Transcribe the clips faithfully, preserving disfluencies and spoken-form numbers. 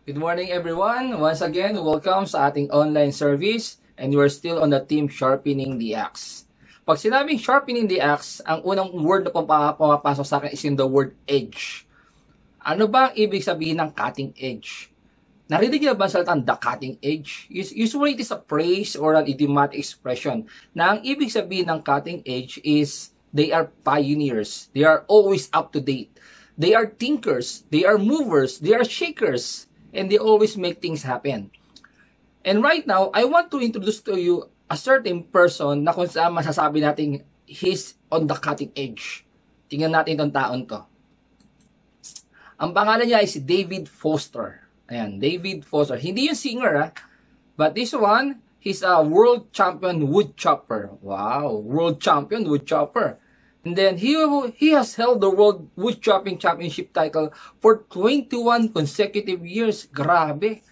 Good morning everyone. Once again, welcome sa ating online service and you are still on the team Sharpening the Axe. Pag sinabing Sharpening the Axe, ang unang word na pumapasok sa akin is in the word edge. Ano ba ang ibig sabihin ng cutting edge? Narinig niyo ba ang salitang the cutting edge? Usually it is a phrase or an idiomatic expression na ang ibig sabihin ng cutting edge is they are pioneers. They are always up to date. They are thinkers. They are movers. They are shakers. And they always make things happen. And right now, I want to introduce to you a certain person na kung saan masasabi natin he's on the cutting edge. Tingnan natin itong taon to. Ang pangalan niya is David Foster. Ayan, David Foster. Hindi yung singer, ha? But this one, he's a world champion wood chopper. Wow, world champion wood chopper. And then he he has held the World Wood Chopping Championship title for twenty-one consecutive years. Grabe.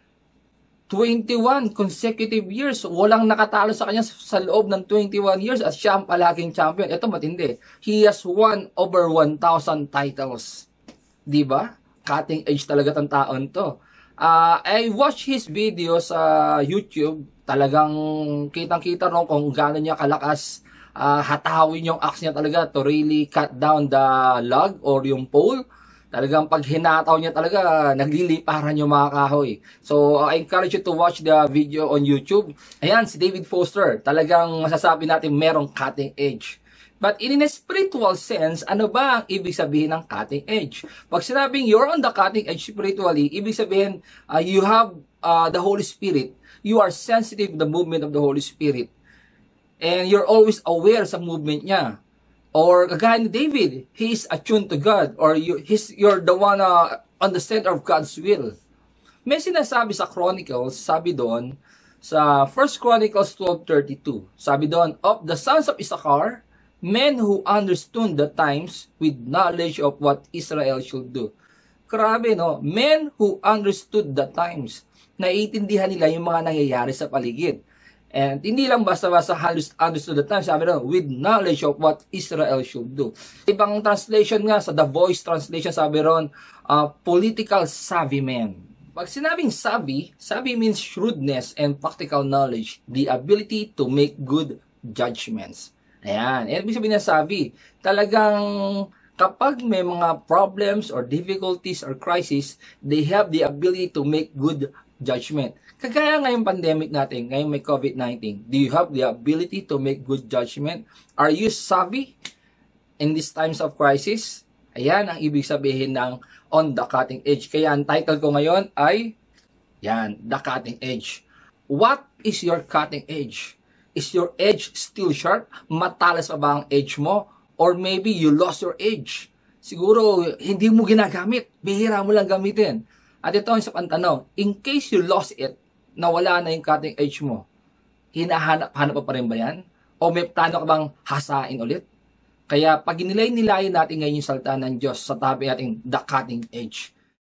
twenty-one consecutive years. Walang nakatalo sa kanya sa loob ng twenty-one years at siya ang palaging champion. Ito matindi. He has won over one thousand titles. Diba? Cutting edge talaga tong taon to. Uh, I watched his video sa YouTube. Talagang kitang-kita ron kung gaano niya kalakas Uh, hatawin yung axe niya talaga to really cut down the log or yung pole. Talagang pag hinataw niya talaga, nagliliparan yung mga kahoy. So, uh, I encourage you to watch the video on YouTube. Ayan, si David Foster. Talagang masasabi natin merong cutting edge. But in a spiritual sense, ano ba ang ibig sabihin ng cutting edge? Pag sinabing you're on the cutting edge spiritually, ibig sabihin uh, you have uh, the Holy Spirit. You are sensitive to the movement of the Holy Spirit. And you're always aware sa movement niya. Or kagaya ni David, he is attuned to God. Or you, he's, you're the one uh, on the center of God's will. May sinasabi sa Chronicles, sabi doon, sa First Chronicles twelve thirty-two, sabi doon, of the sons of Issachar, men who understood the times with knowledge of what Israel should do. Grabe, no? Men who understood the times. Naiintindihan nila yung mga nangyayari sa paligid. And hindi lang basta-basta understood the time, sabi rin, with knowledge of what Israel should do. Ibang translation nga, sa The Voice translation, sabi rin, uh, political savvy man. Pag sinabing savvy, savvy means shrewdness and practical knowledge, the ability to make good judgments. Ayan, and ibig sabihin na savvy, talagang kapag may mga problems or difficulties or crisis, they have the ability to make good judgment. Kagaya ngayong pandemic natin, ngayong may COVID nineteen, do you have the ability to make good judgment? Are you savvy in these times of crisis? Ayan ang ibig sabihin ng on the cutting edge. Kaya ang title ko ngayon ay, yan, the cutting edge. What is your cutting edge? Is your edge still sharp? Matalas pa ba ang edge mo? Or maybe you lost your edge. Siguro, hindi mo ginagamit. Bihira mo lang gamitin. At ito ang isa pang tanong, in case you lost it, nawala na yung cutting edge mo, hinahanap-hanap pa, pa rin ba yan? O may plano ka bang hasain ulit? Kaya pag nilay-nilayin natin ngayon yung salita ng Diyos sa tabi nating the cutting edge.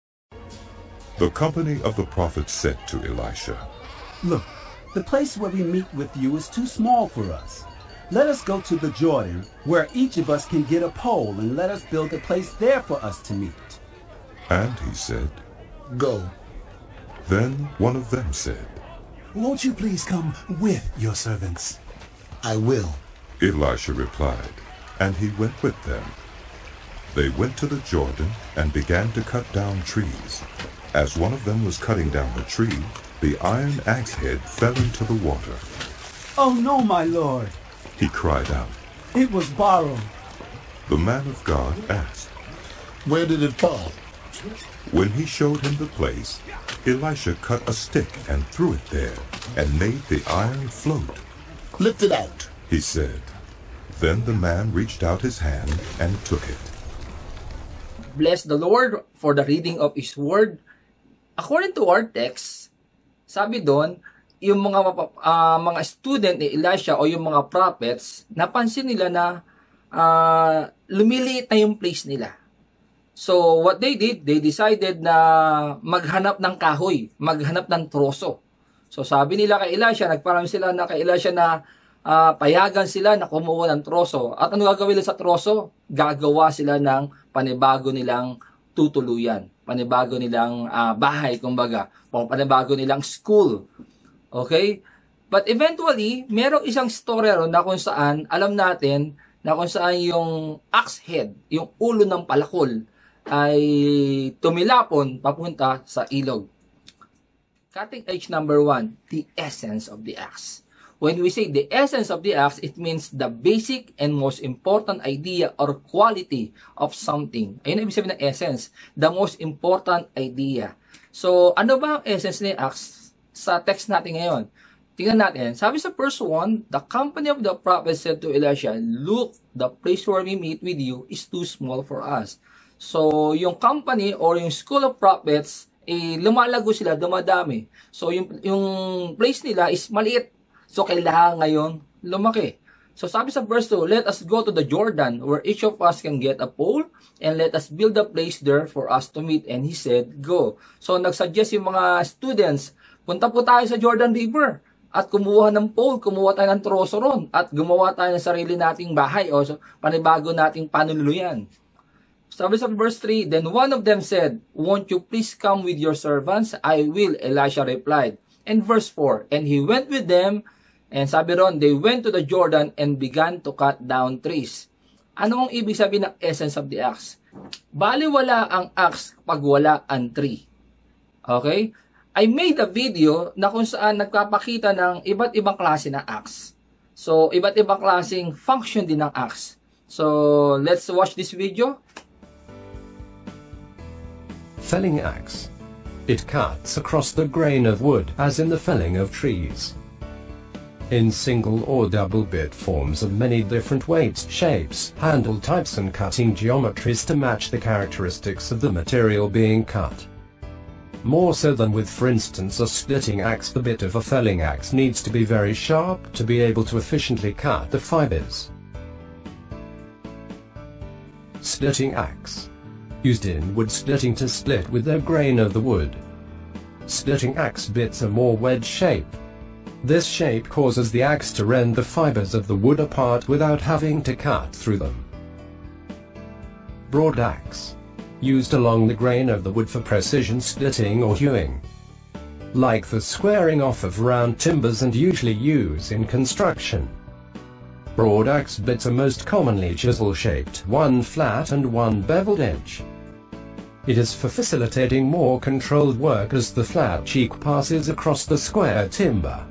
The company of the prophets said to Elisha, Look, the place where we meet with you is too small for us. Let us go to the Jordan, where each of us can get a pole, and let us build a place there for us to meet. And he said, Go. Then one of them said, Won't you please come with your servants? I will. Elisha replied, and he went with them. They went to the Jordan and began to cut down trees. As one of them was cutting down the tree, the iron axe head fell into the water. Oh no, my lord! He cried out. It was borrowed. The man of God asked, Where did it fall? When he showed him the place, Elisha cut a stick and threw it there, and made the iron float. Lift it out, he said. Then the man reached out his hand and took it. Bless the Lord for the reading of His Word. According to our text, sabi doon, yung mga uh, mga student ni Elisha o yung mga prophets, napansin nila na uh, lumiliit na yung place nila. So, what they did, they decided na maghanap ng kahoy, maghanap ng troso. So, sabi nila kay Elisha, nagparami sila na kay Elisha na uh, payagan sila na kumuha ng troso. At ano gagawin nila sa troso? Gagawa sila ng panibago nilang tutuluyan. panibago nilang uh, bahay, kumbaga, panibago nilang school. Okay? But eventually, merong isang story ron na kung saan, alam natin, na kung saan yung axe head, yung ulo ng palakol, ay tumilapon papunta sa ilog. Cutting edge number one, the essence of the axe. When we say the essence of the axe, it means the basic and most important idea or quality of something. Ayun ang ibig sabihin ng essence, the most important idea. So, ano ba ang essence ng axe sa text natin ngayon? Tingnan natin. Sabi sa verse one, the company of the prophet said to Elisha, look, the place where we meet with you is too small for us. So, yung company or yung school of prophets, eh, lumalago sila, dumadami. So, yung, yung place nila is maliit. So, kailangan ngayon lumaki. So, sabi sa verse two, let us go to the Jordan where each of us can get a pole and let us build a place there for us to meet. And he said, go. So, nagsuggest yung mga students, punta po tayo sa Jordan River at kumuha ng pole, kumuha tayo ng troso ron at gumawa tayo ng sarili nating bahay o so, panibago nating panululuyan. Sabi sa verse three, then one of them said, won't you please come with your servants? I will, Elisha replied. And verse four, and he went with them. And sabi ron, they went to the Jordan and began to cut down trees. Ano ang ibig sabihin ng essence of the axe? Baliwala ang axe kapag wala ang tree. Okay? I made a video na kung saan nagpapakita ng iba't ibang klase ng axe. So, iba't ibang klaseng function din ng axe. So, let's watch this video. Felling axe. It cuts across the grain of wood, as in the felling of trees. In single or double bit forms of many different weights, shapes, handle types and cutting geometries to match the characteristics of the material being cut. More so than with, for instance, a splitting axe, the bit of a felling axe needs to be very sharp to be able to efficiently cut the fibers. Splitting axe. Used in wood splitting to split with the grain of the wood. Splitting axe bits are more wedge shape. This shape causes the axe to rend the fibers of the wood apart without having to cut through them. Broad axe. Used along the grain of the wood for precision splitting or hewing. Like the squaring off of round timbers and usually used in construction. Broad axe bits are most commonly chisel-shaped, one flat and one beveled edge. It is for facilitating more controlled work as the flat cheek passes across the square timber.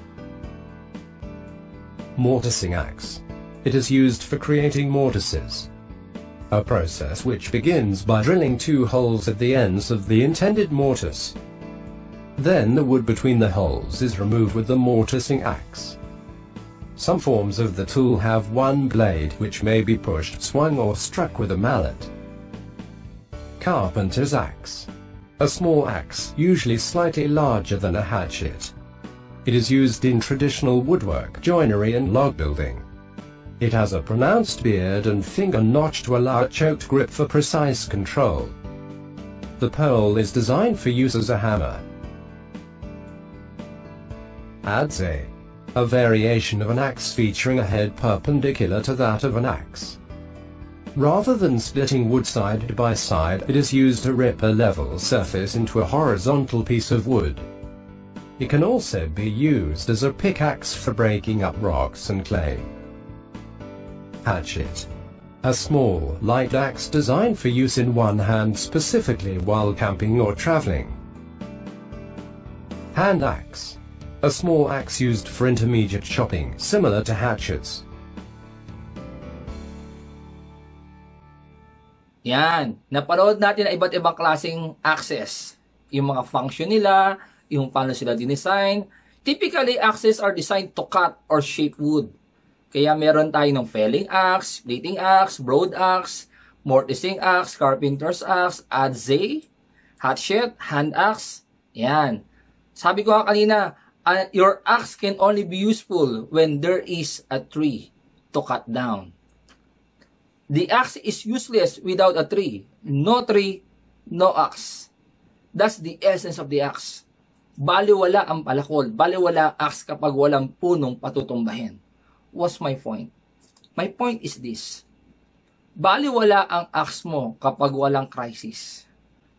Mortising axe. It is used for creating mortises. A process which begins by drilling two holes at the ends of the intended mortise. Then the wood between the holes is removed with the mortising axe. Some forms of the tool have one blade which may be pushed, swung or struck with a mallet. Carpenter's axe. A small axe, usually slightly larger than a hatchet. It is used in traditional woodwork, joinery and log building. It has a pronounced beard and finger notch to allow a choked grip for precise control. The pole is designed for use as a hammer. Adze. A variation of an axe featuring a head perpendicular to that of an axe. Rather than splitting wood side by side, it is used to rip a level surface into a horizontal piece of wood. It can also be used as a pickaxe for breaking up rocks and clay. Hatchet. A small, light axe designed for use in one hand specifically while camping or traveling. Hand axe. A small axe used for intermediate chopping, similar to hatchets. Yan. Napanood natin na iba't ibang klaseng axes. Yung mga function nila, yung paano sila dinesign. Typically, axes are designed to cut or shape wood. Kaya meron tayo ng felling axe, splitting axe, broad axe, mortising axe, carpenter's axe, adze, hatchet, hand axe. Yan. Sabi ko nga kanina, uh, your axe can only be useful when there is a tree to cut down. The axe is useless without a tree. No tree, no axe. That's the essence of the axe. Baliwala ang palakol, baliwala ang axe kapag walang punong patutumbahin. What's my point? My point is this. Baliwala ang axe mo kapag walang crisis.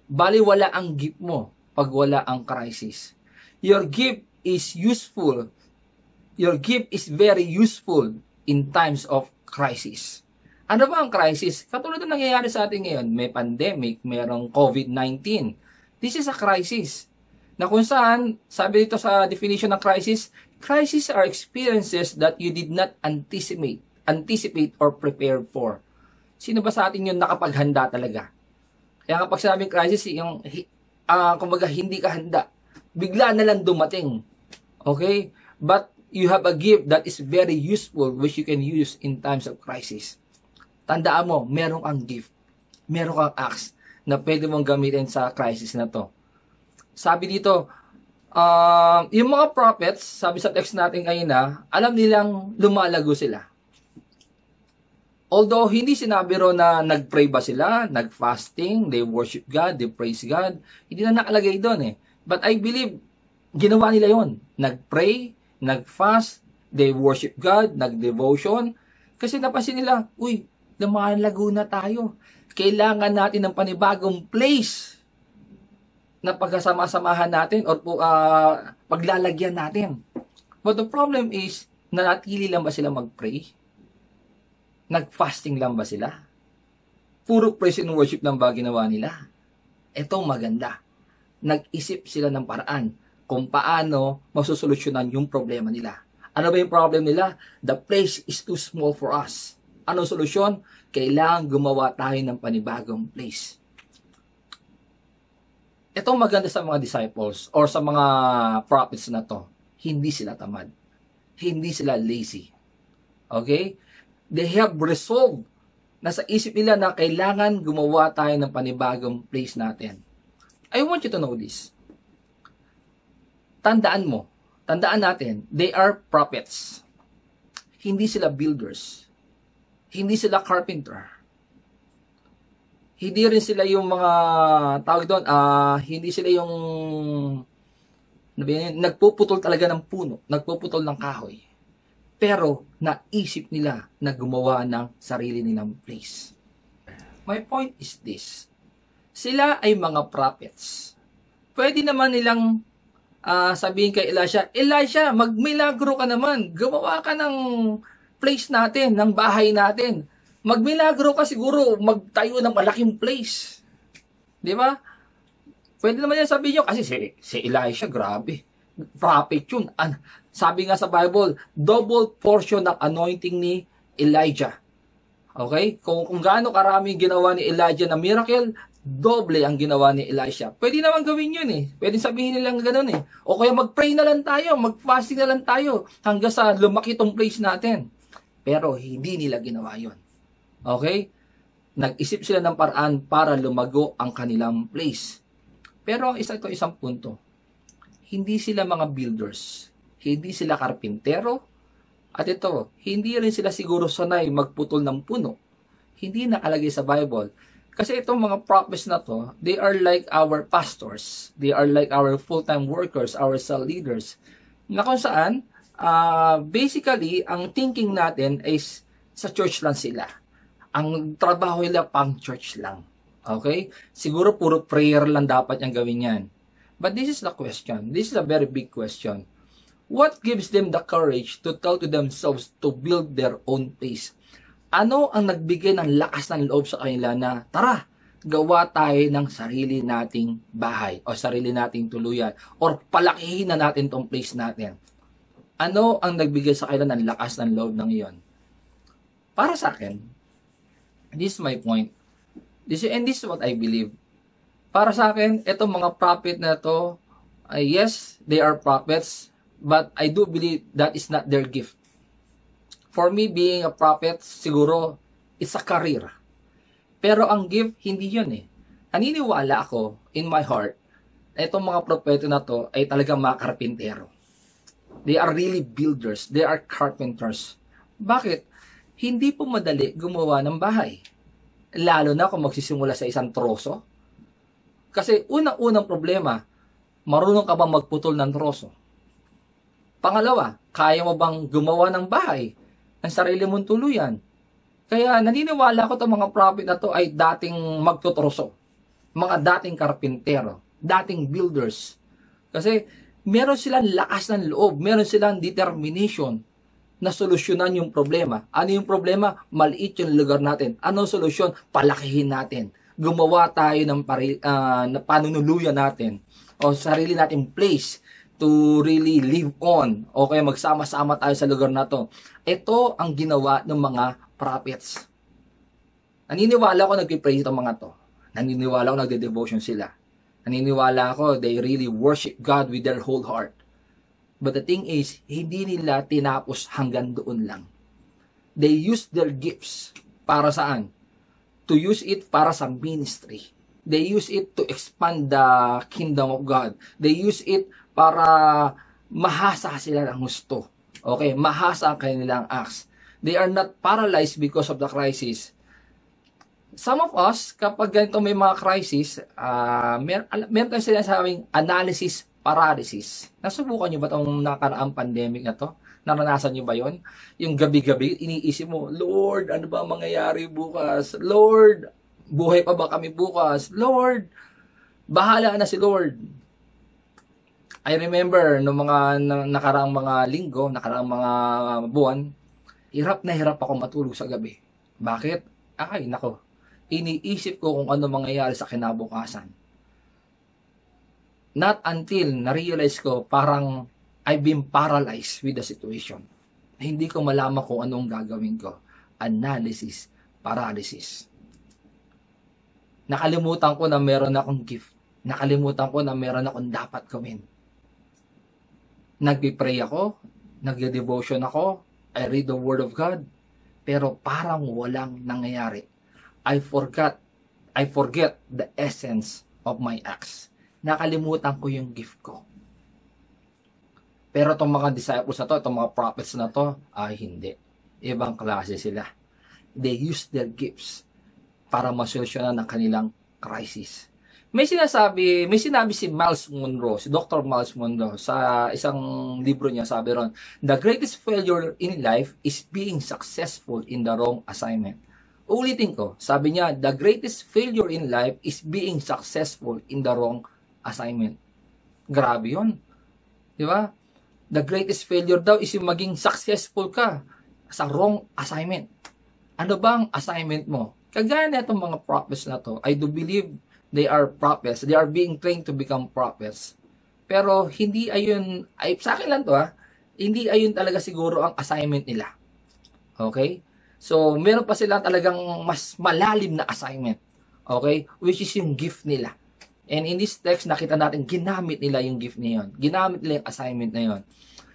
Bali wala ang gift mo pag wala ang crisis. Your gift is useful. Your gift is very useful in times of crisis. Ano ba ang crisis? Katulad ng nangyayari sa atin ngayon, may pandemic, mayroong COVID nineteen. This is a crisis. Na kung saan, sabi dito sa definition ng crisis, crises are experiences that you did not anticipate, anticipate or prepare for. Sino ba sa atin yung nakapaghanda talaga? Kaya kapag sinabing crisis, yung, uh, kumbaga, hindi ka handa. Bigla na lang dumating. Okay? But you have a gift that is very useful which you can use in times of crisis. Tandaan mo, meron kang gift. Meron kang axe na pwede mong gamitin sa crisis na to. Sabi dito, uh, yung mga prophets, sabi sa text natin ngayon na, alam nilang lumalago sila. Although, hindi sinabi ro na nag-pray ba sila, nag-fasting, they worship God, they praise God. Hindi na nakalagay doon eh. But I believe, ginawa nila yon. Nag-pray, nag-fast, they worship God, nag-devotion. Kasi napansin nila, uy, lumalago na tayo. Kailangan natin ng panibagong place na pagkasama-samahan natin or uh, paglalagyan natin. But the problem is, nanatili lang ba sila mag-pray? Nag-fasting lang ba sila? Puro praise and worship lang ba ginawa nila? Ito maganda. Nag-isip sila ng paraan kung paano masusolusyonan yung problema nila. Ano ba yung problem nila? The place is too small for us. Anong solusyon? Kailangan gumawa tayo ng panibagong place. Ito maganda sa mga disciples or sa mga prophets na to. Hindi sila tamad. Hindi sila lazy. Okay? They have resolved na sa isip nila na kailangan gumawa tayo ng panibagong place natin. I want you to know this. Tandaan mo, tandaan natin, they are prophets. Hindi sila builders. Hindi sila carpenter. Hindi rin sila yung mga, tawag doon, uh, hindi sila yung nagpuputol talaga ng puno, nagpuputol ng kahoy. Pero naisip nila na gumawa ng sarili nilang place. My point is this. Sila ay mga prophets. Pwede naman nilang uh, sabihin kay Elisha, Elisha, magmilagro ka naman. Gumawa ka ng place natin, ng bahay natin. Magmilagro ka siguro, magtayo ng malaking place. Di ba? Pwede naman yan sabihin nyo, kasi si, si Elisha, grabe. Prophet yun. An sabi nga sa Bible, double portion ng anointing ni Elijah. Okay? Kung, kung gaano karami ginawa ni Elijah na miracle, doble ang ginawa ni Elisha. Pwede naman gawin yun eh. Pwede sabihin nilang gano'n eh. O kaya mag-pray na lang tayo, mag-fasting na lang tayo, hanggang sa lumaki tong place natin. Pero hindi nila ginawa yun. Okay? Nag-isip sila ng paraan para lumago ang kanilang place. Pero ang isa ito, isang punto. Hindi sila mga builders. Hindi sila karpintero. At ito, hindi rin sila siguro sanay magputol ng puno. Hindi nakalagay sa Bible. Kasi itong mga prophets na to, they are like our pastors. They are like our full-time workers, our cell leaders. Na kung saan, uh, basically, ang thinking natin is sa church lang sila. Ang trabaho nila pang church lang. Okay? Siguro puro prayer lang dapat yung gawin yan. But this is the question. This is a very big question. What gives them the courage to tell to themselves to build their own place? Ano ang nagbigay ng lakas ng loob sa kanila na, tara, gawa tayo ng sarili nating bahay o sarili nating tuluyan or palakihin na natin tong place natin? Ano ang nagbigay sa kanila ng lakas ng loob ng iyon? Para sa akin, this is my point. This, and this is what I believe. Para sa akin, itong mga prophet na to, uh, yes, they are prophets, but I do believe that is not their gift. For me, being a prophet, siguro, it's a career. Pero ang gift, hindi yun eh. Naniniwala ako, in my heart, na itong mga propeta na to ay talagang mga karpintero. They are really builders. They are carpenters. Bakit? Hindi po madali gumawa ng bahay. Lalo na kung magsisimula sa isang troso. Kasi unang-unang problema, marunong ka bang magputol ng troso? Pangalawa, kaya mo bang gumawa ng bahay ng sarili mong tuluyan? Kaya naniniwala ko itong mga prophet na to ay dating magtutroso. mga dating karpintero, dating builders. Kasi meron silang lakas ng loob, meron silang determination na solusyonan yung problema. Ano yung problema? Maliit yung lugar natin. Anong solusyon? Palakihin natin. Gumawa tayo ng pari, uh, na panunuluyan natin o sarili nating place to really live on. O kaya magsama-sama tayo sa lugar na to. Ito ang ginawa ng mga prophets. Naniniwala ako nagpipray itong mga to. Naniniwala ako nagde-devotion sila. Naniniwala ako they really worship God with their whole heart. But the thing is, hindi nila tinapos hanggang doon lang. They use their gifts para saan? To use it para sa ministry. They use it to expand the kingdom of God. They use it para mahasa sila ng gusto. Okay, mahasa ang kanilang acts. They are not paralyzed because of the crisis. Some of us, kapag ganito may mga crisis, uh, mer meron tayo sinasabing analysis paralysis. Nasubukan nyo ba itong nakaraang pandemic na to? Naranasan nyo ba yon? Yung gabi-gabi, iniisip mo, Lord, ano ba mangyayari bukas? Lord, buhay pa ba kami bukas? Lord, bahala na si Lord. I remember, no mga nakaraang mga linggo, nakaraang mga buwan, hirap na hirap ako matulog sa gabi. Bakit? Ay, nako. Iniisip ko kung ano mangyayari sa kinabukasan. Not until na-realize ko parang I've been paralyzed with the situation. Hindi ko malaman kung anong gagawin ko. Analysis, paralysis. Nakalimutan ko na meron akong gift. Nakalimutan ko na meron akong dapat gawin. Nagpipray ako, nagde-devotion ako, I read the Word of God, pero parang walang nangyayari. I forgot, I forget the essence of my acts. Nakalimutan ko yung gift ko. Pero itong mga disciples na to, itong mga prophets na to, ay hindi. Ibang klase sila. They use their gifts para masolusyonan ang kanilang crisis. May sinasabi, may sinabi si Miles Monroe, si Doctor Miles Monroe, sa isang libro niya, sabi ron, the greatest failure in life is being successful in the wrong assignment. Ulitin ko, sabi niya, the greatest failure in life is being successful in the wrong assignment. Grabe yun. Di ba? The greatest failure daw is yung maging successful ka sa wrong assignment. Ano bang assignment mo? Kagaya na itong mga prophets na to, I do believe they are prophets. They are being trained to become prophets. Pero hindi ayun, ay, sa akin lang to ha, hindi ayun talaga siguro ang assignment nila. Okay? So, meron pa sila talagang mas malalim na assignment. Okay? Which is yung gift nila. And in this text, nakita natin, ginamit nila yung gift na yun. Ginamit nila yung assignment na yun.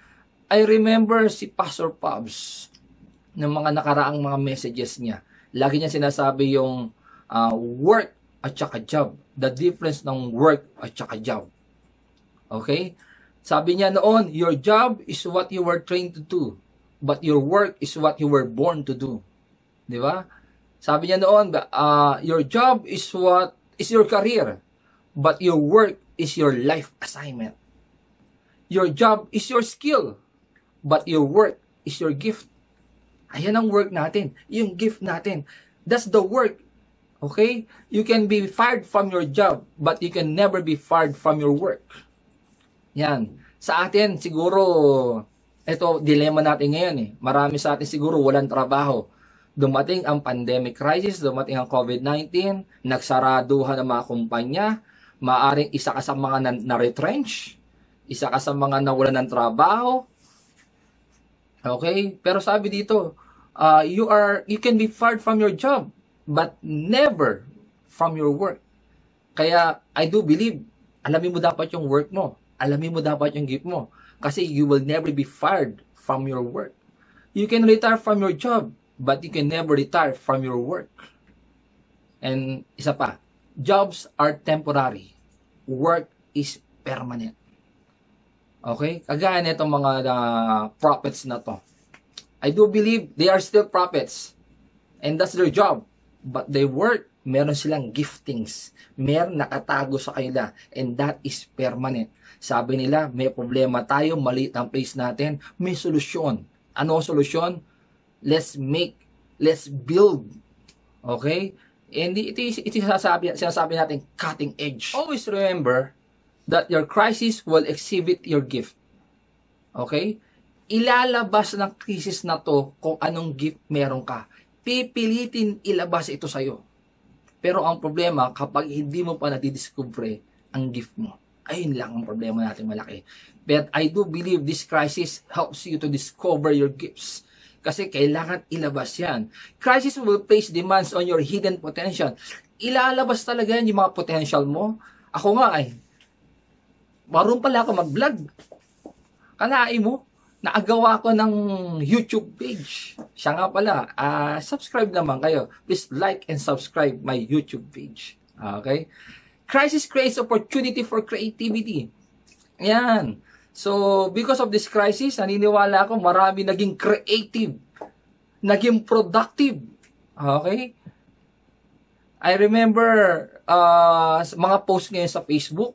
I remember si Pastor Pubs, ng mga nakaraang mga messages niya. Lagi niya sinasabi yung uh, work at saka job. The difference ng work at saka job. Okay? Sabi niya noon, your job is what you were trained to do. But your work is what you were born to do. Di ba? Sabi niya noon, uh, your job is what is your career. But your work is your life assignment. Your job is your skill. But your work is your gift. Ayan ang work natin. Yung gift natin. That's the work. Okay? You can be fired from your job, but you can never be fired from your work. Yan. Sa atin, siguro, ito, dilemma natin ngayon eh. Marami sa atin siguro walang trabaho. Dumating ang pandemic crisis, dumating ang COVID nineteen, nagsaraduhan ng mga kumpanya, maaring isa ka sa mga na-retrench, isa ka sa mga nawalan ng trabaho. Okay? Pero sabi dito, uh, you are you can be fired from your job, but never from your work. Kaya, I do believe, alamin mo dapat yung work mo. Alamin mo dapat yung gift mo. Kasi you will never be fired from your work. You can retire from your job, but you can never retire from your work. And isa pa, jobs are temporary. Work is permanent. Okay? Kagaya na itong mga uh, prophets na to. I do believe they are still prophets. And that's their job. But they work, meron silang giftings. Meron nakatago sa kanila. And that is permanent. Sabi nila, may problema tayo, maliit ang place natin, may solusyon. Ano ang solusyon? Let's make, let's build. Okay? And ito, ito, ito sinasabi, sinasabi natin, cutting edge. Always remember that your crisis will exhibit your gift. Okay? Ilalabas ng crisis na to kung anong gift meron ka. Pipilitin ilabas ito sa'yo. Pero ang problema, kapag hindi mo pa nadidiscover ang gift mo, ayun lang ang problema natin malaki. But I do believe this crisis helps you to discover your gifts. Kasi kailangan ilabas yan. Crisis will place demands on your hidden potential. Ilalabas talaga yan yung mga potential mo. Ako nga ay, marunong pala ako mag-vlog. Kanain mo, naagawa ko ng YouTube page. Siya nga pala, uh, subscribe naman kayo. Please like and subscribe my YouTube page. Okay? Crisis creates opportunity for creativity. Yan. So, because of this crisis, naniniwala ako marami naging creative, naging productive. Okay? I remember uh, mga post ngayon sa Facebook,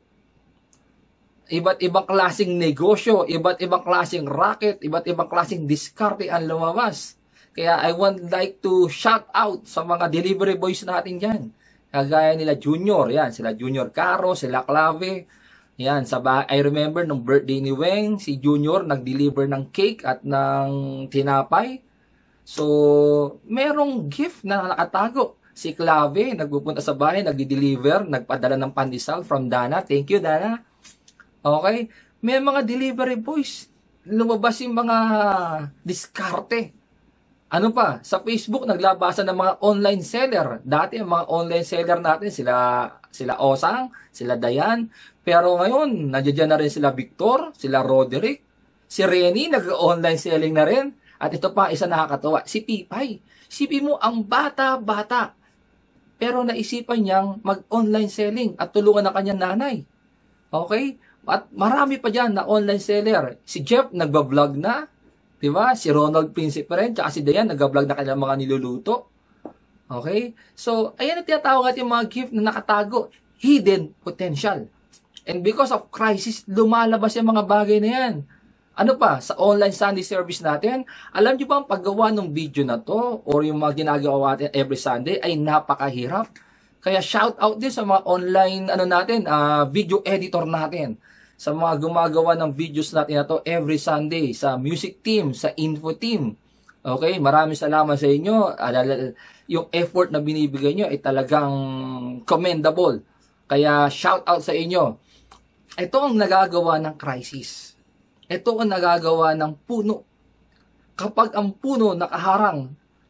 iba't ibang klaseng negosyo, iba't ibang klaseng racket, iba't ibang klaseng diskarte ang lumabas. Kaya I want like to shout out sa mga delivery boys natin dyan. Kagaya nila Junior, yan, sila Junior Caro, sila Clave. Yan, sa ba I remember nung birthday ni Weng, si Junior nag-deliver ng cake at ng tinapay. So, merong gift na nakatago. Si Clave, nagpupunta sa bahay, nagdi-deliver, nagpadala ng pandesal from Dana. Thank you, Dana. Okay? May mga delivery boys. Lumabas yung mga diskarte. Ano pa? Sa Facebook, naglabasan ng mga online seller. Dati, ang mga online seller natin, sila sila Osang, sila Dayan. Pero ngayon, nandiyan na rin sila Victor, sila Roderick. Si Renny, nag-online selling na rin. At ito pa, isa nakakatawa, si Pipay. Sipin mo, ang bata-bata. Pero naisipan niyang mag-online selling at tulungan ng kanyang nanay. Okay? At marami pa dyan na online seller. Si Jeff, nagbablog na. Diba? Si Ronald Principe rin, tsaka si Dayan, nagbablog na kanyang mga niluluto. Okay? So, ayan ang tinatawag natin yung mga gift na nakatago. Hidden potential. And because of crisis, lumalabas yung mga bagay na yan. Ano pa? Sa online Sunday service natin, alam nyo ba ang paggawa ng video na to or yung mga ginagawa natin every Sunday ay napakahirap. Kaya shout out din sa mga online ano natin, uh, video editor natin. Sa mga gumagawa ng videos natin na to every Sunday, sa music team, sa info team. Okay, maraming salamat sa inyo. Yung effort na binibigay nyo ay talagang commendable. Kaya shout out sa inyo. Ito ang nagagawa ng crisis. Ito ang nagagawa ng puno. Kapag ang puno nakaharang,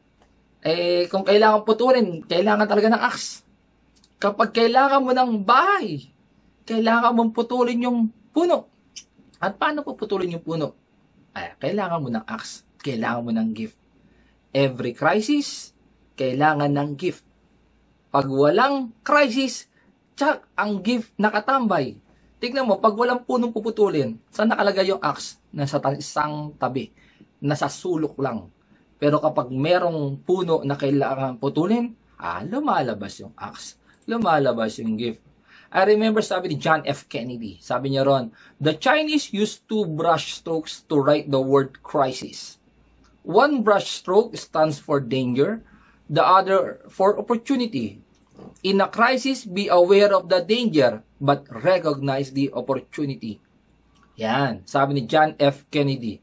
eh kung kailangan putulin, kailangan talaga ng axe. Kapag kailangan mo ng bahay, kailangan mong putulin yung puno. At paano puputulin yung puno? Ay, kailangan mo ng axe. Kailangan mo ng gift. Every crisis, kailangan ng gift. Pag walang crisis, tsak, ang gift nakatambay. Tignan mo, pag walang punong puputulin, saan nakalagay yung axe? Nasa isang tabi. Nasa sulok lang. Pero kapag merong puno na kailangan putulin, ah, lumalabas yung axe. Lumalabas yung gift. I remember sabi ni John F. Kennedy, sabi niya ron, the Chinese used two brush strokes to write the word crisis. One brush stroke stands for danger, the other for opportunity. In a crisis, be aware of the danger, but recognize the opportunity. Yan, sabi ni John F. Kennedy.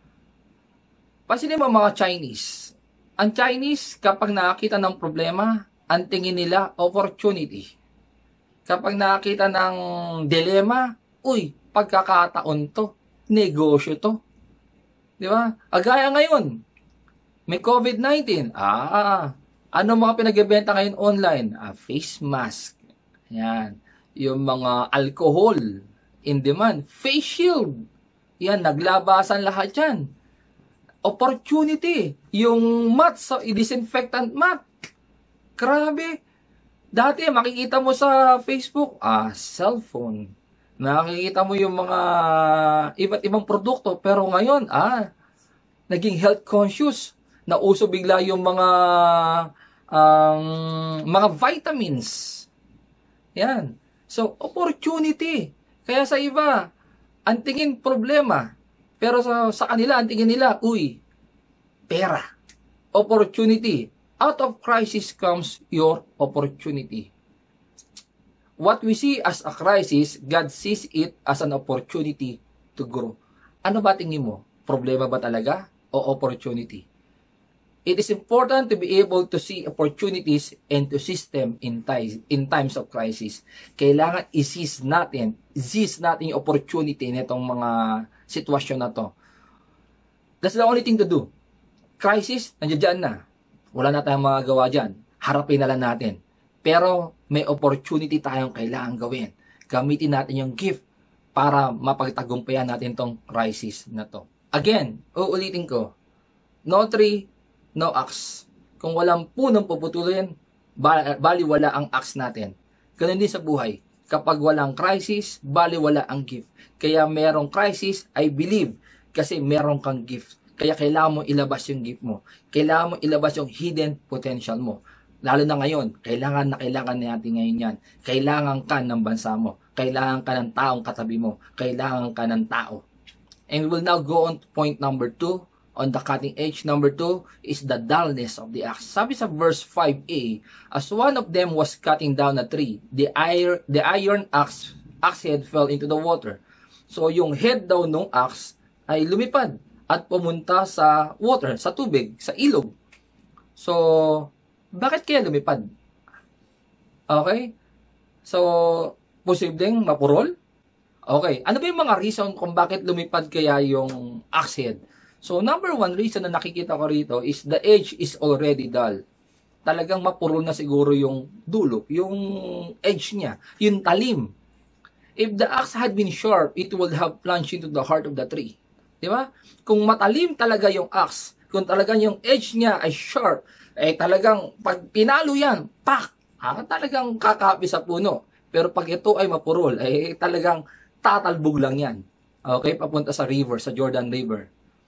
Pansinin mo mga Chinese. Ang Chinese, kapag nakakita ng problema, ang tingin nila, opportunity. Kapag nakakita ng dilema, uy, pagkakataon to, negosyo to. Di ba? Agaya ngayon, may COVID nineteen. Ah, ano mga pinagbebenta ngayon online? Ah, face mask. Yan. Yung mga alcohol in demand. Face shield. Yan, naglabasan lahat yan. Opportunity. Yung mat, so, disinfectant mat. Grabe. Dati, makikita mo sa Facebook, ah, cellphone. Nakikita mo yung mga iba't ibang produkto. Pero ngayon, ah, naging health conscious. Nauso bigla yung mga um, mga vitamins. Yan. So, opportunity. Kaya sa iba, ang tingin problema. Pero sa, sa kanila, ang tingin nila, uy, pera. Opportunity. out of crisis comes your opportunity. What we see as a crisis, God sees it as an opportunity to grow. Ano ba tingin mo? Problema ba talaga o opportunity? It is important to be able to see opportunities and to seize them in, ties, in times of crisis. Kailangan i-seize natin, seize natin yung opportunity nitong mga sitwasyon na to. That's the only thing to do. Crisis, nandiyan na. Wala na tayong magagawa dyan. Harapin na lang natin. Pero may opportunity tayong kailangan gawin. Gamitin natin yung gift para mapagtagumpayan natin tong crisis na to. Again, uulitin ko. No tree, no axe. Kung walang punong puputulin, bali wala ang axe natin. Ganun din sa buhay. Kapag walang crisis, bali wala ang gift. Kaya merong crisis, I believe, kasi meron kang gift. Kaya kailangan mo ilabas yung gift mo. Kailangan mo ilabas yung hidden potential mo. Lalo na ngayon, kailangan na kailangan natin ngayon yan. Kailangan ka ng bansa mo. Kailangan ka ng taong katabi mo. Kailangan ka ng tao. And we will now go on to point number two. On the cutting edge, number two is the dullness of the axe. Sabi sa verse five a, as one of them was cutting down a tree, the iron, the iron axe, axe head fell into the water. So yung head daw ng axe ay lumipad at pumunta sa water, sa tubig, sa ilog. So, bakit kaya lumipad? Okay? So, posibleng mapurol? Okay. Ano ba yung mga reason kung bakit lumipad kaya yung axe head? So, number one reason na nakikita ko rito is the edge is already dull. Talagang mapurol na siguro yung dulo, yung edge niya, yung talim. If the axe had been sharp, it would have plunged into the heart of the tree. Di ba? Kung matalim talaga yung axe, kung talagang yung edge niya ay sharp, eh talagang pag pinalo yan, pak! Ah, talagang kakapi sa puno. Pero pag ito ay mapurol, eh talagang tatalbog lang yan. Okay? Papunta sa river, sa Jordan River.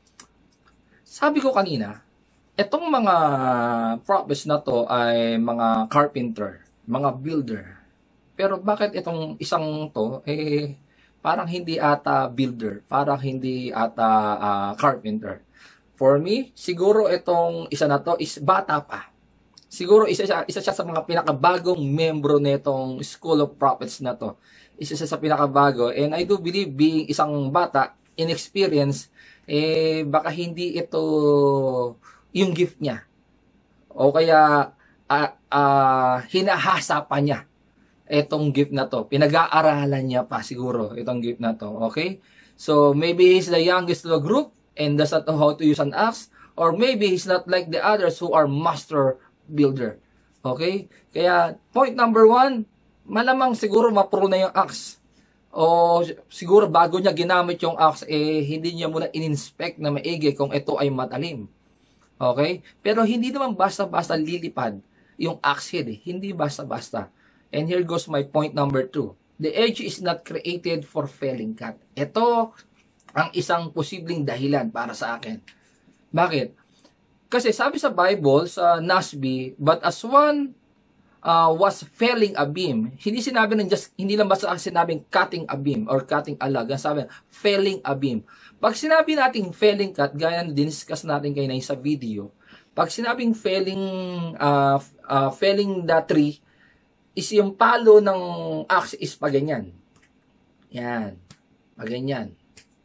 Sabi ko kanina, itong mga prophets na to ay mga carpenter, mga builder. Pero bakit itong isang to, eh, parang hindi ata builder, parang hindi ata uh, carpenter. For me, siguro itong isa na to is bata pa. Siguro isa siya, isa siya sa mga pinakabagong membro nitong School of Prophets na to. Isa siya sa pinakabago. And I do believe being isang bata, inexperienced, eh baka hindi ito yung gift niya o kaya uh, uh, hinahasa pa niya itong gift na to, pinag-aaralan niya pa siguro itong gift na to. Okay, so maybe he's the youngest of the group and does not know how to use an axe, or maybe he's not like the others who are master builder. Okay, kaya point number one, malamang siguro mapuro na yung axe. O siguro bago niya ginamit yung axe, eh, hindi niya muna in-inspect na maigi kung ito ay matalim. Okay? Pero hindi naman basta-basta lilipad yung axe head. Eh. Hindi basta-basta. And here goes my point number two. The edge is not created for felling cut. Ito ang isang posibleng dahilan para sa akin. Bakit? Kasi sabi sa Bible, sa N A S B, but as one Uh, was felling a beam. Hindi sinabi ng just, hindi lang basta sinabing cutting a beam or cutting a log. Sabi, felling a beam. Pag sinabi nating felling cut, gaya na diniscuss natin kayo na sa video, pag sinabing felling, uh, uh, felling the tree, is yung palo ng axe is paganyan. Yan. Paganyan.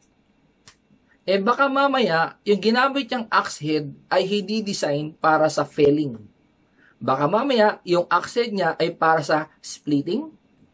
Eh baka mamaya, yung ginamit yung axe head ay hindi design para sa felling. Baka mamaya, yung axe head niya ay para sa splitting,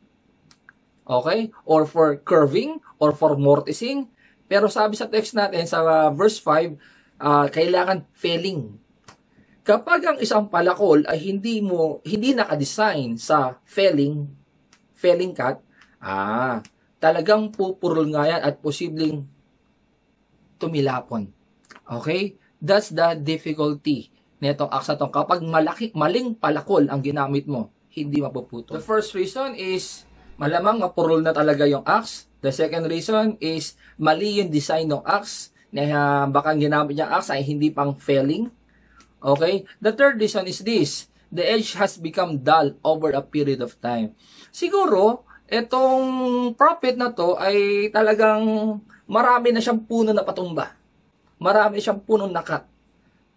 okay? Or for curving, or for mortising. Pero sabi sa text natin, sa uh, verse five, uh, kailangan felling. Kapag ang isang palakol ay hindi mo, hindi nakadesign sa felling, felling cut, ah, talagang pupurol nga yan at posibleng tumilapon. Okay? That's the difficulty netong axe na to. Kapag malaki, maling palakol ang ginamit mo, hindi mapuputol. The first reason is malamang mapurol na talaga yung axe. The second reason is mali yung design ng axe. Na uh, baka ang ginamit niyang axe ay hindi pang felling. Okay? The third reason is this. The edge has become dull over a period of time. Siguro, itong prophet na to ay talagang marami na siyang puno na patumba. Marami siyang punong nakat.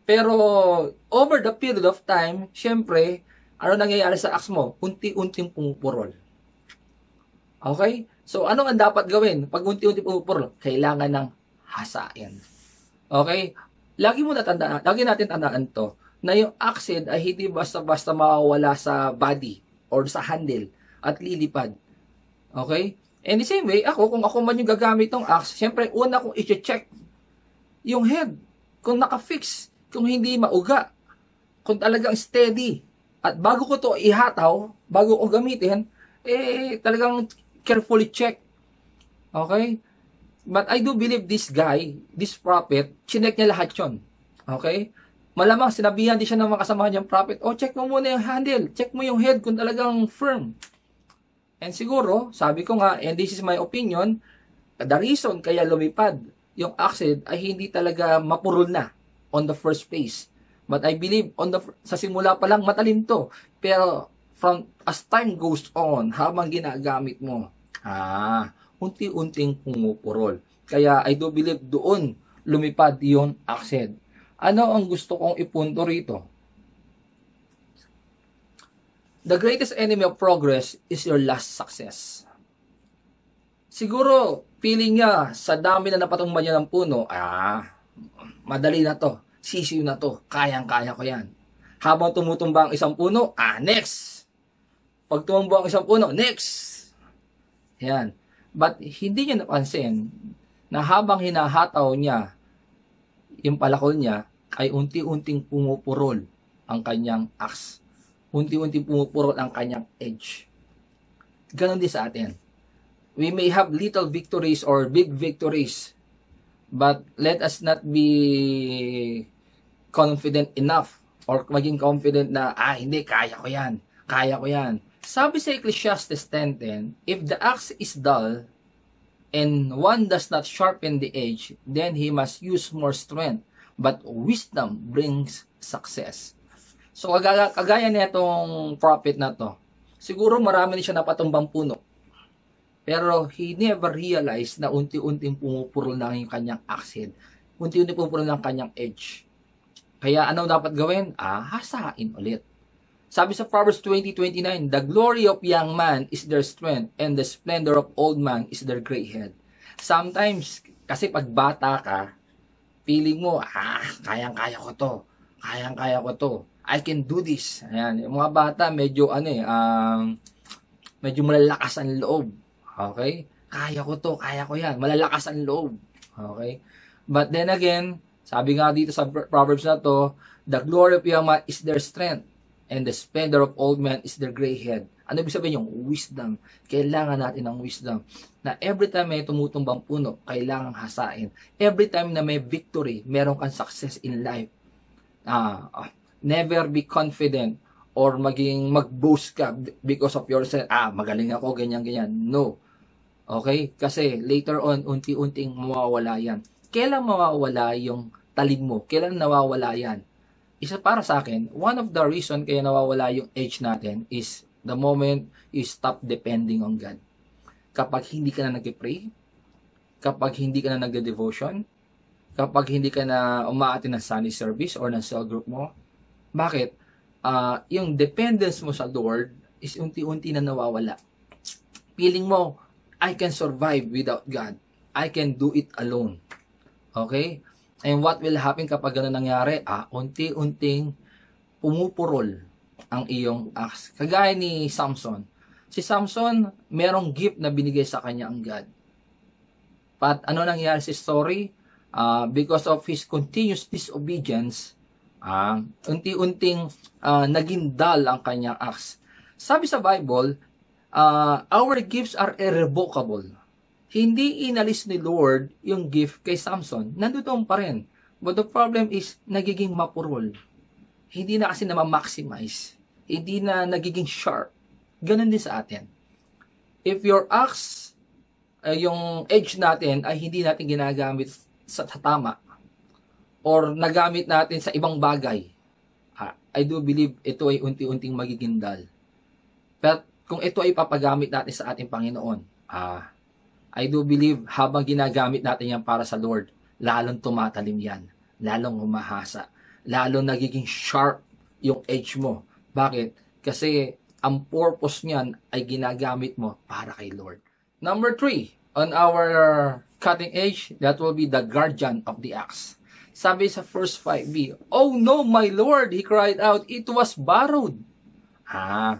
Pero, over the period of time, syempre, ano nangyayari sa axe mo? Unti-unting pumupurol. Okay? So, ano ang dapat gawin? Pag unti-unti pumupurol, kailangan ng hasain. Okay? Lagi mo natandaan, lagi natin tandaan to, na yung axe ay hindi basta-basta mawawala sa body or sa handle at lilipad. Okay? And the same way, ako, kung ako man yung gagamit ng axe, syempre, una kong i-check yung head. Kung naka-fix, kung hindi mauga, kung talagang steady. At bago ko to ihataw, bago ko gamitin, eh, talagang carefully check. Okay? But I do believe this guy, this prophet, chinek niya lahat yun. Okay? Malamang sinabihan din siya ng mga kasamahan niyang prophet, oh, check mo muna yung handle, check mo yung head kung talagang firm. And siguro, sabi ko nga, and this is my opinion, the reason kaya lumipad yung axe ay hindi talaga mapurol na on the first place. But I believe, on the, sa simula pa lang, matalim to. Pero, from as time goes on, habang ginagamit mo, ah, unti-unting pumupurol. Kaya, I do believe doon lumipad yung axe. Ano ang gusto kong ipunto rito? The greatest enemy of progress is your last success. Siguro, feeling niya, sa dami na napatumba niya ng puno, ah, madali na to, sisiw na to, kayang-kaya ko yan. Habang tumutumba ang isang puno, ah, next! Pag tumumba ang isang puno, next! Yan. But, hindi niya napansin na habang hinahataw niya yung palakol niya, ay unti-unting pumupurol ang kanyang axe. Unti-unting pumupurol ang kanyang edge. Ganon din sa atin. We may have little victories or big victories, but let us not be confident enough or maging confident na, ah, hindi, kaya ko yan. Kaya ko yan. Sabi sa Ecclesiastes ten ten, if the axe is dull and one does not sharpen the edge, then he must use more strength. But wisdom brings success. So, kagaya, kagaya nitong prophet na to, siguro marami siya napatumbang puno. Pero, he never realized na unti-unting pumupurol na yung kanyang axe. Unti-unting pumupurol na ang kanyang edge. Kaya, ano dapat gawin? Ah, hasain ulit. Sabi sa Proverbs twenty twenty-nine, the glory of young man is their strength, and the splendor of old man is their gray head. Sometimes, kasi pag bata ka, feeling mo, ah, kayang-kaya ko to. Kayang-kaya ko to. I can do this. Ayan, yung mga bata, medyo, ano eh, um, medyo malalakas ang loob. Okay? Kaya ko to, kaya ko yan. Malalakas ang loob. Okay? But then again, sabi nga dito sa Proverbs na to, the glory of young man is their strength, and the splendor of old man is their gray head. Ano ibig sabihin yung wisdom? Kailangan natin ng wisdom. Na every time may tumutumbang puno, kailangan hasain. Every time na may victory, meron kang success in life. Ah, uh, never be confident or maging mag-boast ka because of yourself. Ah, magaling ako, ganyan-ganyan. No. Okay? Kasi later on, unti-unting mawawala yan. Kailan mawawala yung talim mo? Kailan nawawala yan? Isa para sa akin, one of the reason kaya nawawala yung edge natin is the moment you stop depending on God. Kapag hindi ka na nag-pray, kapag hindi ka na nag-devotion, kapag hindi ka na umaatin ng Sunday service or ng cell group mo, bakit? Uh, yung dependence mo sa Lord is unti-unti na nawawala. Feeling mo, I can survive without God. I can do it alone. Okay? And what will happen kapag gano'n nangyari? Ah, unti-unting pumupurol ang iyong axe. Kagaya ni Samson. Si Samson, merong gift na binigay sa kanya ang God. But ano nangyari sa story? Uh, because of his continuous disobedience, uh, unti-unting uh, naging dull ang kanyang axe. Sabi sa Bible, uh, our gifts are irrevocable. Hindi inalis ni Lord yung gift kay Samson. Nandoon pa rin. But the problem is, nagiging mapurol. Hindi na kasi na ma-maximize. Hindi na nagiging sharp. Ganun din sa atin. If your axe, uh, yung edge natin ay hindi natin ginagamit sa, sa tama, or nagamit natin sa ibang bagay, uh, I do believe ito ay unti-unting magiging dull. But kung ito ay papagamit natin sa ating Panginoon, ah, uh, I do believe habang ginagamit natin yan para sa Lord, lalong tumatalim yan, lalong humahasa, lalo nagiging sharp yung edge mo. Bakit? Kasi ang purpose niyan ay ginagamit mo para kay Lord. Number three, on our cutting edge, that will be the guardian of the axe. Sabi sa verse five b, "Oh no, my Lord," he cried out, "it was borrowed." Ah,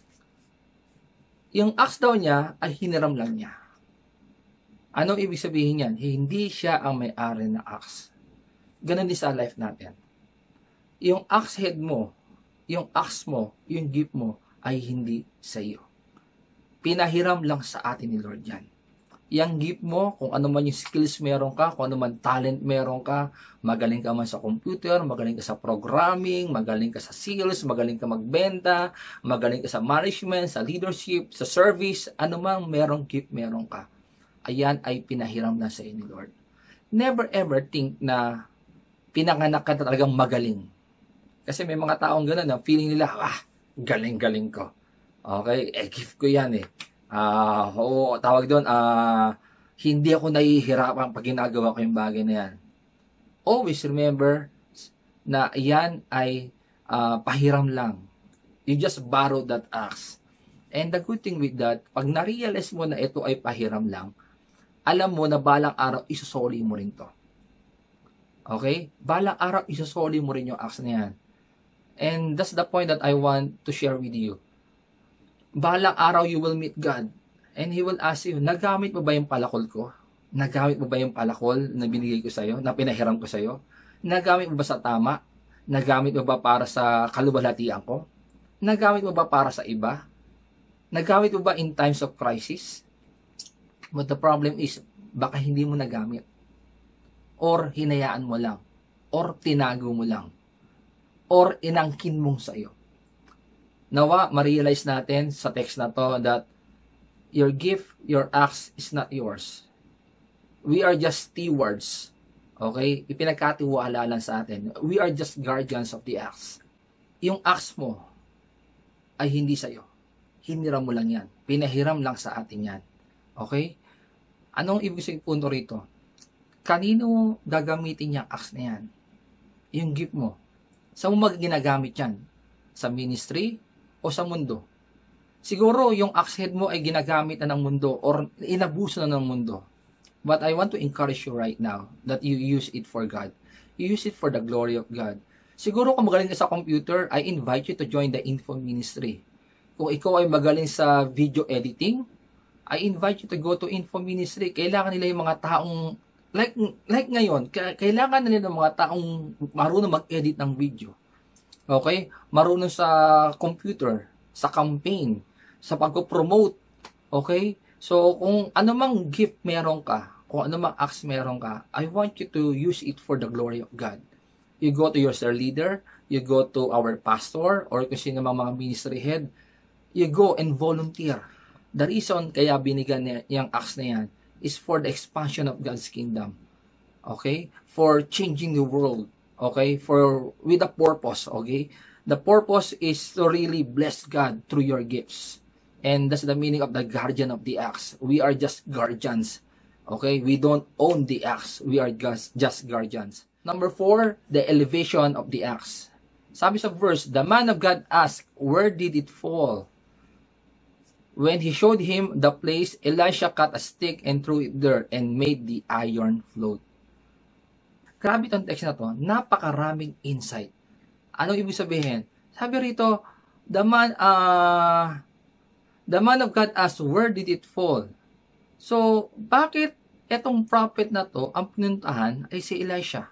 yung axe daw niya ay hiniram lang niya. Anong ibig sabihin yan? Hindi siya ang may-ari ng axe. Ganun din sa life natin. Yung axe head mo, yung axe mo, yung gift mo, ay hindi sa iyo. Pinahiram lang sa atin ni Lord yan. Yang gift mo, kung ano man yung skills meron ka, kung ano man talent meron ka, magaling ka man sa computer, magaling ka sa programming, magaling ka sa sales, magaling ka magbenta, magaling ka sa management, sa leadership, sa service, ano man merong gift meron ka. Ayan ay pinahiram na sa inyo, Lord. Never ever think na pinanganak ka talagang magaling. Kasi may mga taong gano'n na feeling nila, ah, galing-galing ko. Okay? Eh, gift ko yan eh. Ah, uh, oo, tawag doon, ah, uh, hindi ako nahihirapan pag ginagawa ko yung bagay na yan. Always remember na yan ay uh, pahiram lang. You just borrow that axe. And the good thing with that, pag na-realize mo na ito ay pahiram lang, alam mo na balang araw, isusoli mo rin to. Okay? Balang araw, isusoli mo rin yung axe na yan. And that's the point that I want to share with you. Balang araw, you will meet God. And He will ask you, nagamit mo ba yung palakol ko? Nagamit mo ba yung palakol na binigay ko sa'yo? Na pinahiram ko sa'yo? Nagamit mo ba sa tama? Nagamit mo ba para sa kaluwalhatian ko? Nagamit mo ba para sa iba? Nagamit mo ba in times of crisis? But the problem is, baka hindi mo nagamit. Or hinayaan mo lang. Or tinago mo lang. Or inangkin mong sa'yo. Nawa, ma-realize natin sa text na to that your gift, your axe is not yours. We are just stewards. Okay? Ipinagkatiwala lang sa atin. We are just guardians of the axe. Yung axe mo ay hindi sa'yo. Hiniram mo lang yan. Pinahiram lang sa atin yan. Okay? Anong ibig sabihin punto rito? Kanino gagamitin yung axe na yan? Yung gift mo. Saan mo magiginagamit yan? Sa ministry o sa mundo? Siguro yung axe head mo ay ginagamit na ng mundo or inabuso na ng mundo. But I want to encourage you right now that you use it for God. You use it for the glory of God. Siguro kung magaling ka sa computer, I invite you to join the info ministry. Kung ikaw ay magaling sa video editing, I invite you to go to info ministry. Kailangan nila yung mga taong Like, like ngayon, kailangan na nila ng mga taong marunong mag-edit ng video. Okay? Marunong sa computer, sa campaign, sa pag-promote. Okay? So, kung ano mang gift meron ka, kung ano mang axe meron ka, I want you to use it for the glory of God. You go to your cell leader, you go to our pastor, or kung sino mga ministry head, you go and volunteer. The reason kaya binigyan niya yung axe na yan, is for the expansion of God's kingdom. Okay? For changing the world. Okay? For, with a purpose. Okay? The purpose is to really bless God through your gifts. And that's the meaning of the guardian of the axe. We are just guardians. Okay? We don't own the axe. We are just, just guardians. Number four, the elevation of the axe. Sabi sa verse, the man of God asked, where did it fall? When he showed him the place, Elisha cut a stick and threw it there and made the iron float. Grabe itong text na to. Napakaraming insight. Anong ibig sabihin? Sabi rito, the man, uh, the man of God asked, where did it fall? So, bakit etong prophet na to, ang pinuntahan ay si Elisha?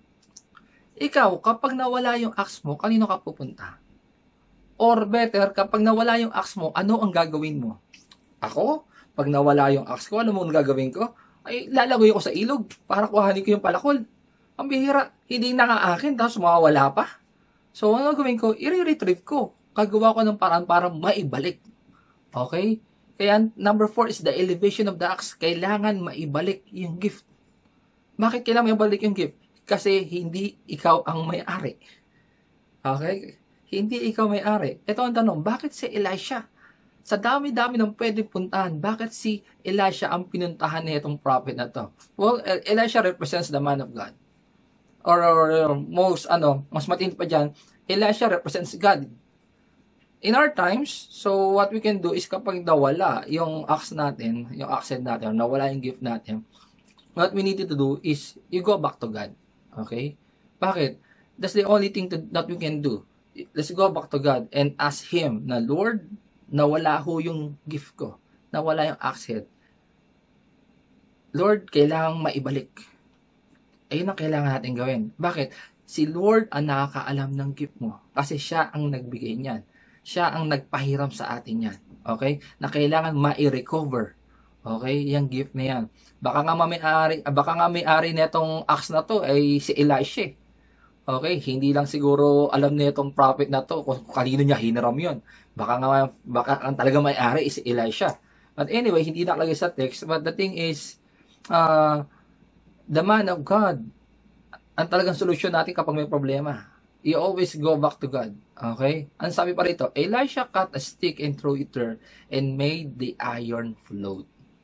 Ikaw, kapag nawala yung axe mo, kanino ka pupunta? Or better, kapag nawala yung axe mo, ano ang gagawin mo? Ako? Pag nawala yung axe ko, ano mo ang gagawin ko? Ay, lalagoy ko sa ilog para kuhanin ko yung palakol. Ang bihira, hindi na nga akin, tapos mawawala pa. So, ano gawin ko? I-retrieve ko. Kagawa ko ng paraan para maibalik. Okay? Kaya, number four is the elevation of the axe. Kailangan maibalik yung gift. Bakit kailangan maibalik yung gift? Kasi hindi ikaw ang may-ari. Okay? Hindi ikaw may-ari. Ito ang tanong, bakit si Elisha? Sa dami-dami ng pwedeng puntahan, bakit si Elisha ang pinuntahan na itong prophet na to? Well, Elisha represents the man of God. or, or, or most, ano, mas matindi pa dyan, Elisha represents God. In our times, so what we can do is kapag nawala yung axe natin, yung axe head natin, nawala yung gift natin, what we need to do is, you go back to God. Okay? Bakit? That's the only thing to, that we can do. Let's go back to God and ask Him na, Lord, nawala ho yung gift ko. Nawala yung axe head. Lord, kailangang maibalik. Ayun ang kailangan natin gawin. Bakit? Si Lord ang nakakaalam ng gift mo. Kasi Siya ang nagbigay niyan. Siya ang nagpahiram sa atin yan. Okay? Na kailangan ma-recover. Okay? Yung gift na yan. Baka nga may-ari, baka nga may-ari netong axe na to ay si Elisha. Okay? Hindi lang siguro alam netong prophet na to kung kanino niya hiniram yun. Baka nga, baka ang talaga may-ari is si Elisha. But anyway, hindi nakalagay sa text. But the thing is, uh, the man of God, ang talagang solusyon natin kapag may problema. You always go back to God. Okay? Ang sabi pa rito, Elisha cut a stick and threw it there and made the iron float.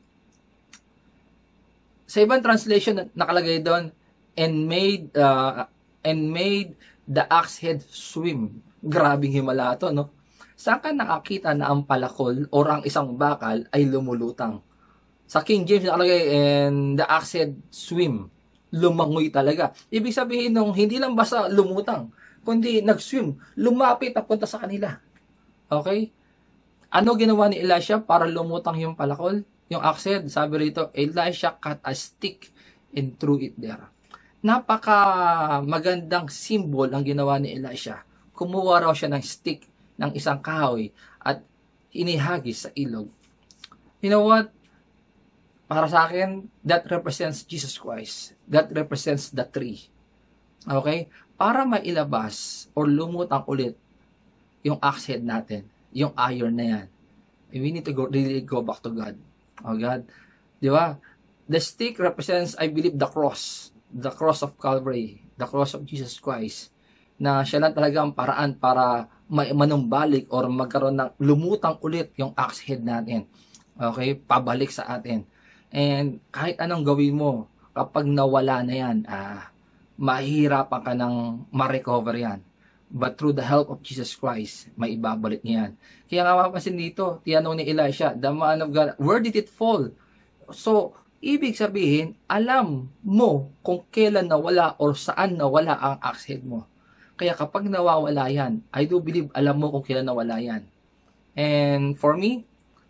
Sa ibang translation, nakalagay doon, and made uh, and made the axe head swim. Grabing himala to, no? Saan ka nakakita na ang palakol o ang isang bakal ay lumulutang? Sa King James nakalagay, and the axe head swim. Lumangoy talaga. Ibig sabihin nung hindi lang basta lumutang, kundi nag-swim, lumapit at punta sa kanila. Okay? Ano ginawa ni Elisha para lumutang yung palakol? Yung axe head, sabi rito, Elisha cut a stick and threw it there. Napaka magandang symbol ang ginawa ni Elisha. Kumuha raw siya ng stick ng isang kahoy at inihagis sa ilog. You know what? Para sa akin, that represents Jesus Christ. That represents the tree. Okay? Para mailabas or lumutang ulit yung axe head natin, yung iron na yan, we need to go, really go back to God. Oh God. Di ba? The stick represents, I believe, the cross. The cross of Calvary. The cross of Jesus Christ. Na siya lang talaga ang paraan para manumbalik or magkaroon ng lumutang ulit yung axe head natin. Okay? Pabalik sa atin. And kahit anong gawin mo, kapag nawala na yan, ah, mahihirapan ka ng ma-recover yan. But through the help of Jesus Christ, may ibabalik niya yan. Kaya nga mapapansin dito, tiyanong ni Elisha, the man of God, where did it fall? So, ibig sabihin, alam mo kung kailan nawala or saan nawala ang axe head mo. Kaya kapag nawawala yan, I do believe alam mo kung kailan nawala yan. And for me,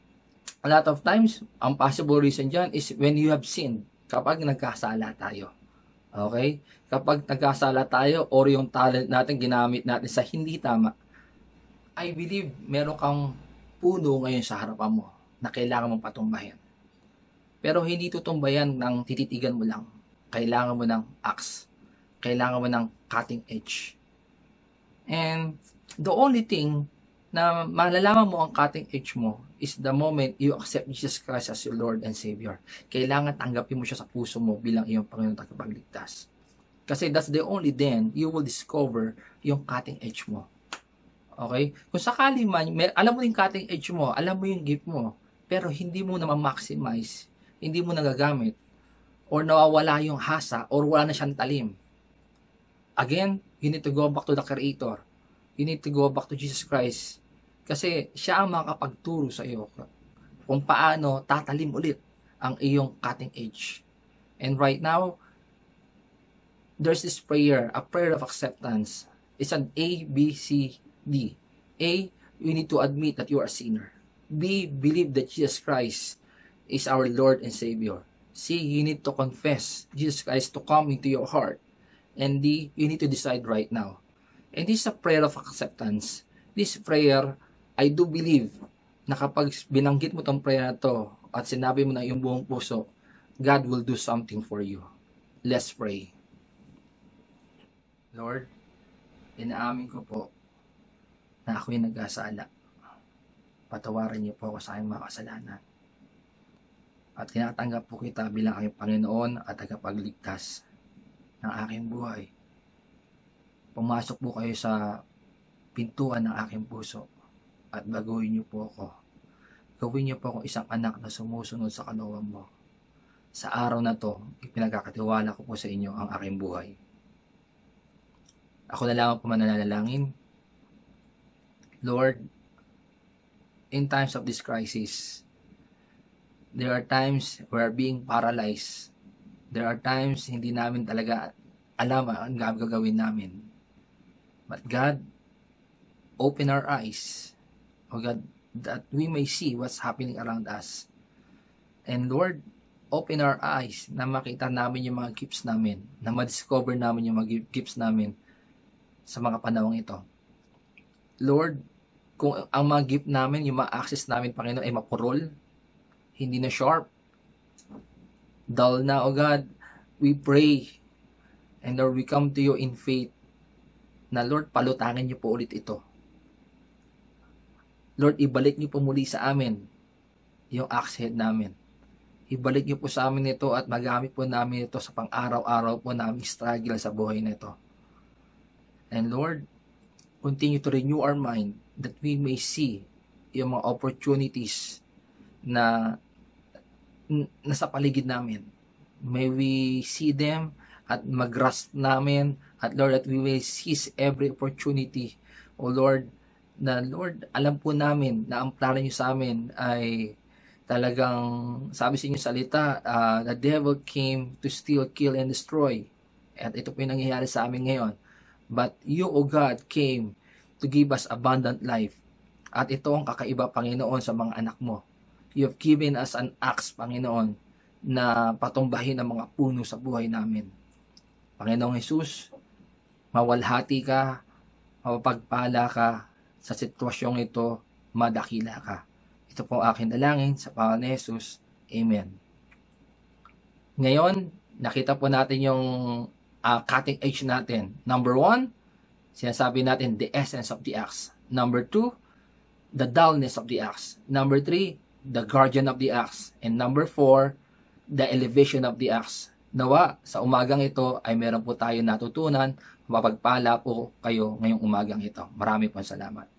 a lot of times, ang possible reason dyan is when you have sinned, kapag nagkasala tayo. Okay? Kapag nagkasala tayo or yung talent natin ginamit natin sa hindi tama, I believe meron kang puno ngayon sa harapan mo na kailangan mong patumbahin. Pero hindi tutumbayan ng tititigan mo lang. Kailangan mo ng axe. Kailangan mo ng cutting edge. And the only thing na malalaman mo ang cutting edge mo is the moment you accept Jesus Christ as your Lord and Savior. Kailangan tanggapin mo siya sa puso mo bilang iyong Panginoon tagapagligtas. Kasi that's the only then you will discover yung cutting edge mo. Okay? Kung sakali man, may, alam mo yung cutting edge mo, alam mo yung gift mo, pero hindi mo na ma-maximize, hindi mo nagagamit, or nawawala yung hasa, or wala na siyang talim. Again, you need to go back to the Creator. You need to go back to Jesus Christ. Kasi siya ang makakapagturo sa iyo kung paano tatalim ulit ang iyong cutting edge. And right now, there's this prayer, a prayer of acceptance. It's an A, B, C, D. A, you need to admit that you are a sinner. B, believe that Jesus Christ is our Lord and Savior. C, you need to confess Jesus Christ to come into your heart. And D, you need to decide right now. And this is a prayer of acceptance. This prayer, I do believe na kapag binanggit mo tong prayer na to at sinabi mo na iyong buong puso, God will do something for you. Let's pray. Lord, inaamin ko po na ako'y nagkasala. Patawarin niyo po ako sa aking mga kasalanan. At tinatanggap po kita bilang aking Panginoon at tagapagligtas ng aking buhay. Pumasok po kayo sa pintuan ng aking puso at baguhin niyo po ako. Gawin niyo po akong isang anak na sumusunod sa kalooban mo. Sa araw na to, ipinagkakatiwala ko po sa inyo ang aking buhay. Ako na lang po mananalangin. Lord, in times of this crisis, there are times we're being paralyzed. There are times hindi namin talaga alam ang gagawin namin. But God, open our eyes, O God, that we may see what's happening around us. And Lord, open our eyes na makita namin yung mga gifts namin, na ma-discover namin yung mga gifts namin sa mga panahong ito. Lord, kung ang mga gift namin, yung mga access namin, Panginoon, ay mapurol, hindi na sharp, dull na, O God, we pray, and Lord, we come to you in faith, na Lord, palutangin niyo po ulit ito. Lord, ibalik niyo po muli sa amin yung axe head namin. Ibalik niyo po sa amin ito at magamit po namin ito sa pang-araw-araw po namin struggle sa buhay na ito. And Lord, continue to renew our mind that we may see yung mga opportunities na nasa paligid namin. May we see them at mag-grasp namin at Lord, that we will seize every opportunity. O Lord, na Lord, alam po namin na ang plano niyo sa amin ay talagang, sabi sa inyong salita, uh, the devil came to steal, kill, and destroy. At ito po yung nangyayari sa amin ngayon. But you, O God, came to give us abundant life. At ito ang kakaiba, Panginoon, sa mga anak mo. You have given us an axe, Panginoon, na patumbahin ang mga puno sa buhay namin. Panginoong Jesus, mawalhati ka, mapagpala ka sa sitwasyong ito, madakila ka. Ito po ang aking dalangin sa pangalan ni Jesus. Amen. Ngayon, nakita po natin yung uh, cutting edge natin. Number one, sinasabi natin the essence of the axe. Number two, the dullness of the axe. Number three, the guardian of the axe. And number four, the elevation of the axe. Nawa, sa umagang ito ay meron po tayo natutunan. Mapagpala po kayo ngayong umagang ito. Marami po salamat.